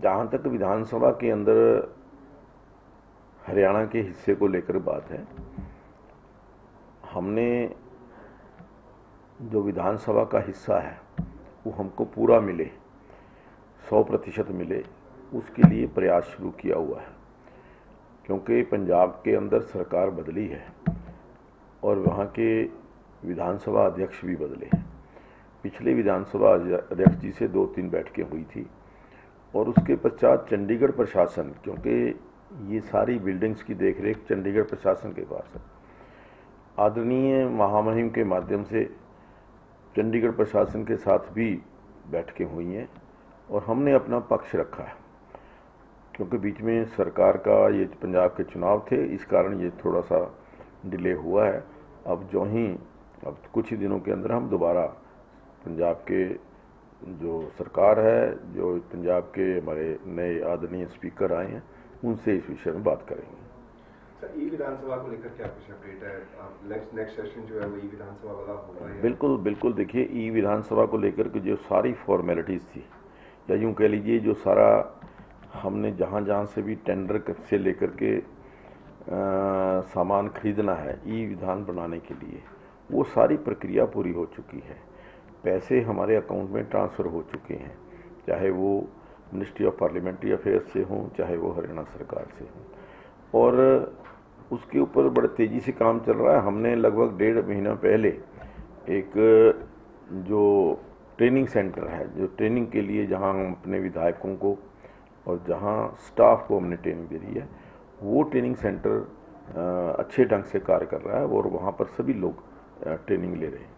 जहाँ तक विधानसभा के अंदर हरियाणा के हिस्से को लेकर बात है, हमने जो विधानसभा का हिस्सा है वो हमको पूरा मिले, 100% मिले, उसके लिए प्रयास शुरू किया हुआ है। क्योंकि पंजाब के अंदर सरकार बदली है और वहाँ के विधानसभा अध्यक्ष भी बदले हैं। पिछले विधानसभा अध्यक्ष जी से 2-3 बैठकें हुई थी और उसके पश्चात चंडीगढ़ प्रशासन, क्योंकि ये सारी बिल्डिंग्स की देखरेख चंडीगढ़ प्रशासन के पास है, आदरणीय महामहिम के माध्यम से चंडीगढ़ प्रशासन के साथ भी बैठकें हुई हैं और हमने अपना पक्ष रखा है। क्योंकि बीच में सरकार का ये पंजाब के चुनाव थे, इस कारण ये थोड़ा सा डिले हुआ है। अब कुछ ही दिनों के अंदर हम दोबारा पंजाब के जो सरकार है, जो पंजाब के हमारे नए आदरणीय स्पीकर आए हैं, उनसे इस विषय में बात करेंगे। सर, ई विधानसभा को लेकर क्या कुछ अपडेट है? नेक्स्ट सेशन जो है वो ई विधानसभा वाला होगा? बिल्कुल देखिए, ई विधानसभा को लेकर के जो सारी फॉर्मेलिटीज़ थी, या यूँ कह लीजिए जो सारा हमने जहाँ से भी टेंडर से लेकर के सामान खरीदना है ई विधान बनाने के लिए, वो सारी प्रक्रिया पूरी हो चुकी है। पैसे हमारे अकाउंट में ट्रांसफ़र हो चुके हैं, चाहे वो मिनिस्ट्री ऑफ पार्लियामेंट्री अफेयर्स से हों, चाहे वो हरियाणा सरकार से हों, और उसके ऊपर बड़े तेज़ी से काम चल रहा है। हमने लगभग 1.5 महीना पहले एक जो ट्रेनिंग सेंटर है, जो ट्रेनिंग के लिए जहां हम अपने विधायकों को और जहां स्टाफ को हमने ट्रेनिंग दे दी है, वो ट्रेनिंग सेंटर अच्छे ढंग से कार्य कर रहा है और वहां पर सभी लोग ट्रेनिंग ले रहे हैं।